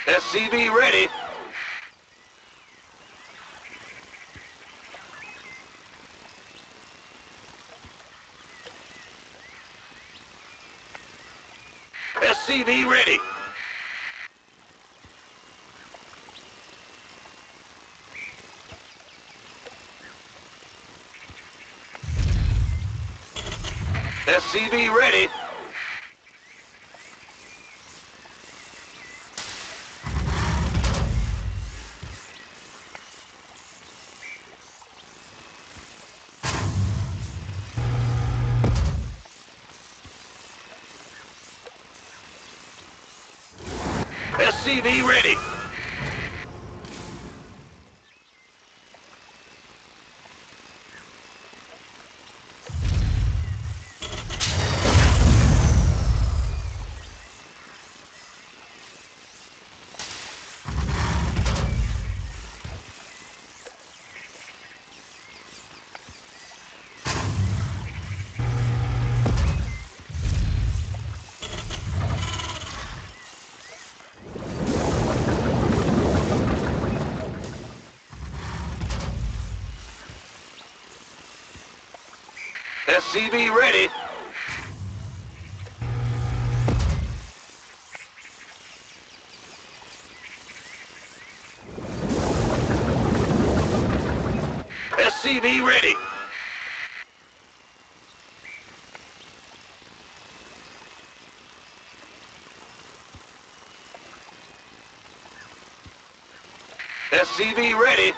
SCV ready. SCV ready. SCV ready. SCV ready. SCV ready. SCV ready. SCV ready.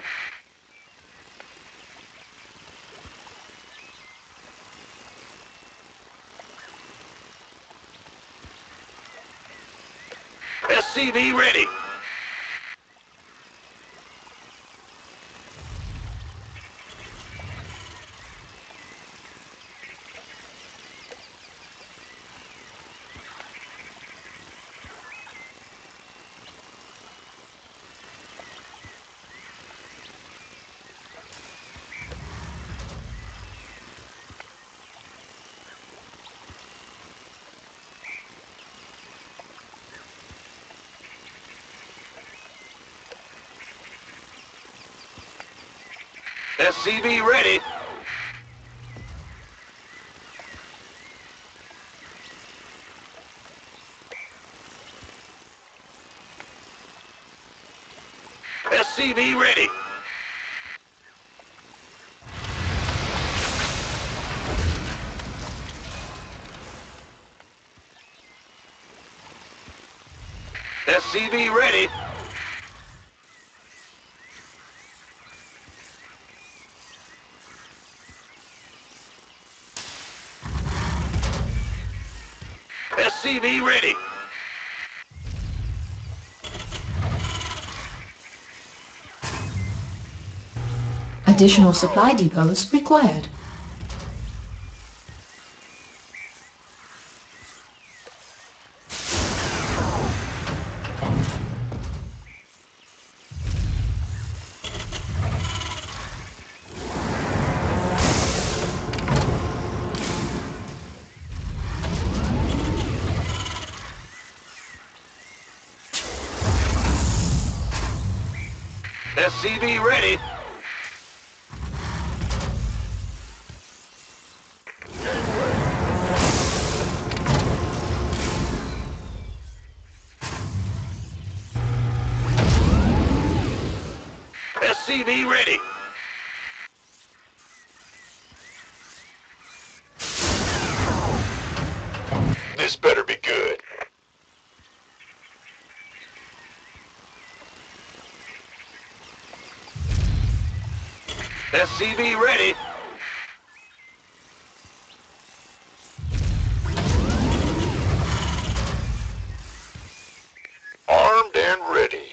SCV ready. SCV ready. SCV ready. SCV ready. SCV ready. Additional supply depots required. SCV ready. SCV ready. This better be good. SCV ready. Armed and ready.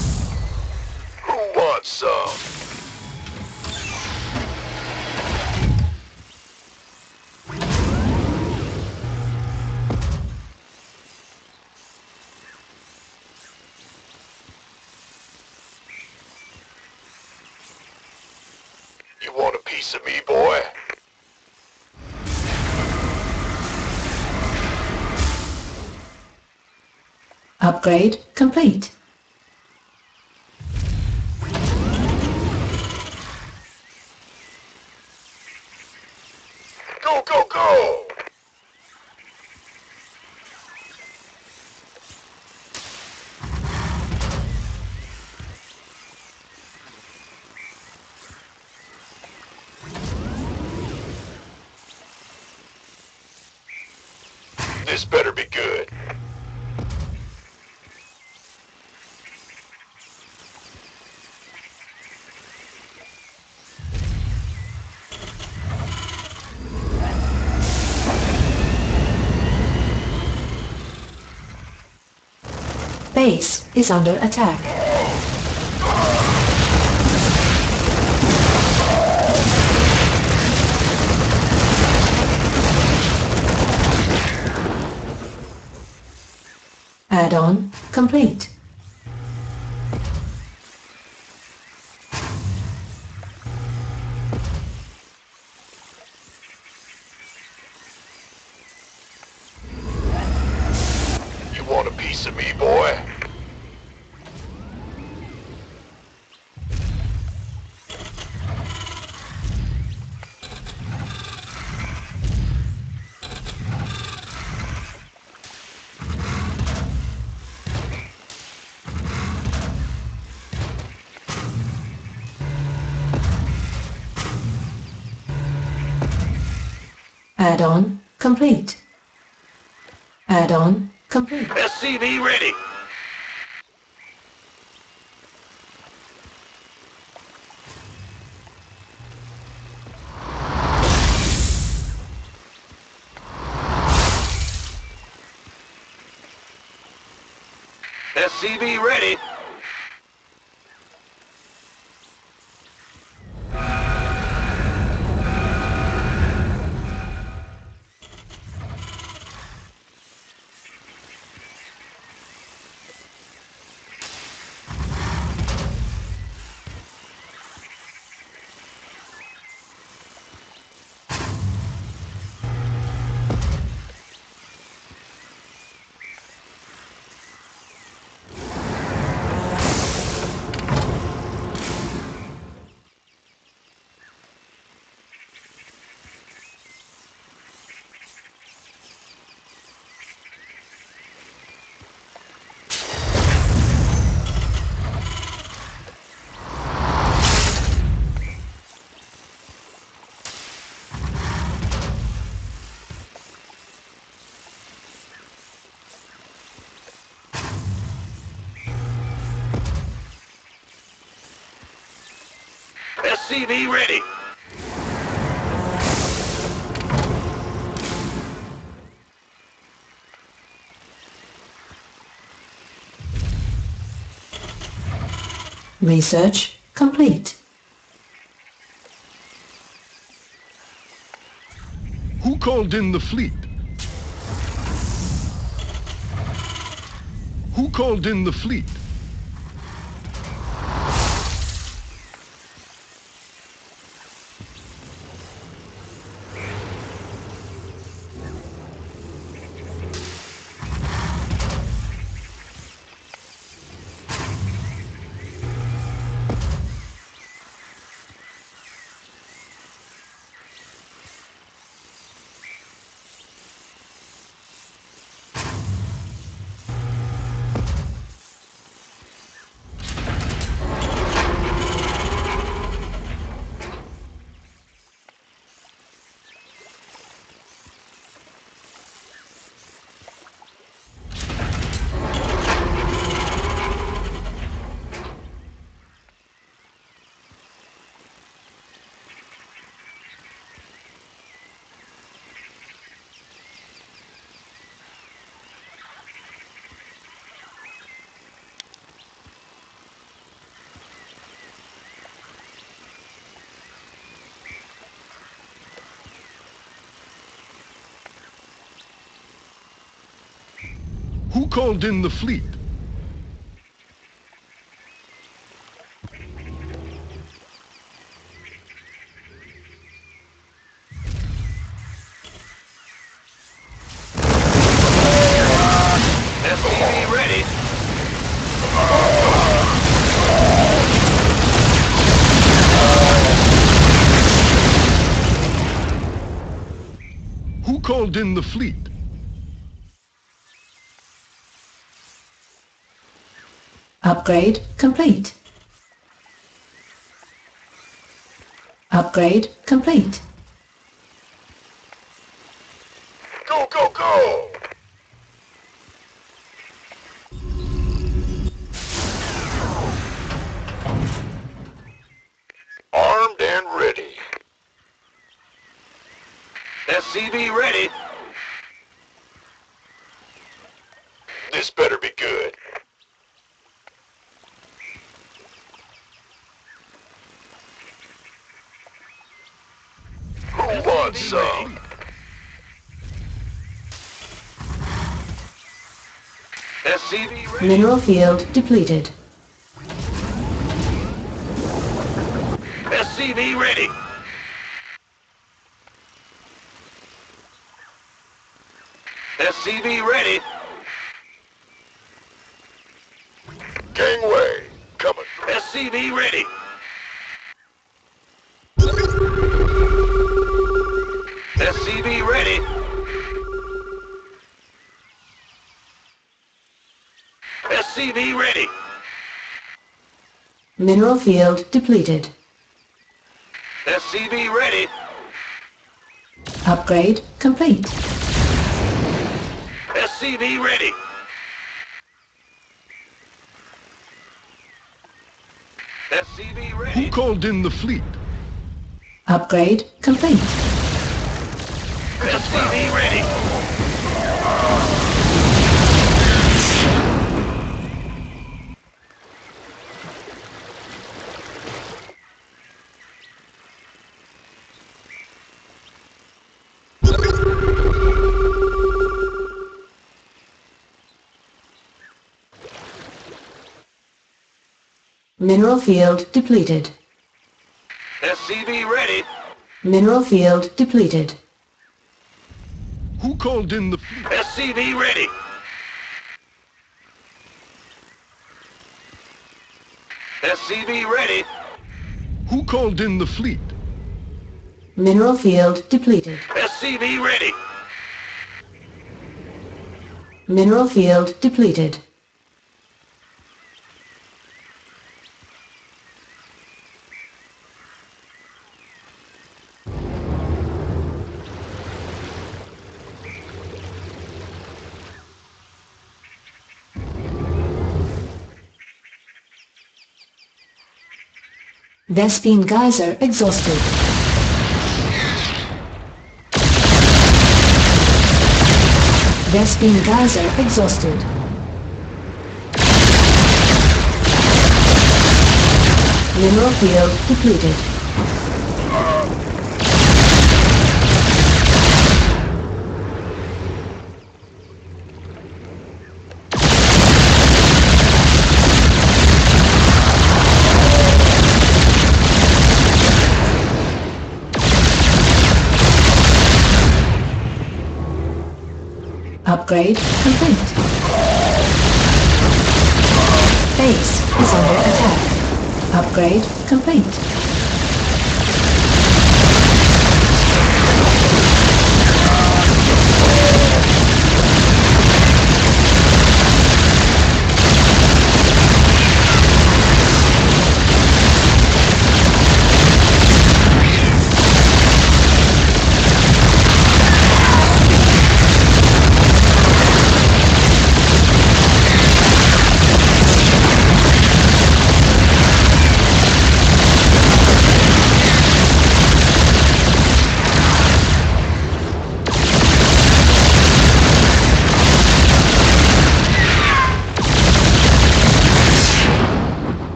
Who wants some? piece of me, boy? Upgrade complete. Go, go, go! This better be good. Base is under attack. Add-on complete. You want a piece of me, boy? Add-on complete. Add-on complete. SCV ready. SCV ready. SCV ready. Research complete. Who called in the fleet? Who called in the fleet? Who called in the fleet? Who called in the fleet? Upgrade complete. Upgrade complete. Go, go, go! Armed and ready. SCV ready. This better be good. Who wants some? SCV ready. Mineral field depleted. SCV ready. SCV ready. Gangway coming. SCV ready. SCV ready. SCV ready. Mineral field depleted. SCV ready. Upgrade complete. SCV ready. SCV ready. Who called in the fleet? Upgrade complete. SCV ready. Mineral field depleted. SCV ready. Mineral field depleted. Who called in the fleet? SCV ready. SCV ready. Who called in the fleet? Mineral field depleted. SCV ready. Mineral field depleted. Vespine geyser exhausted. Vespine geyser exhausted. Mineral field depleted. Upgrade complete. Base is under attack. Upgrade complete.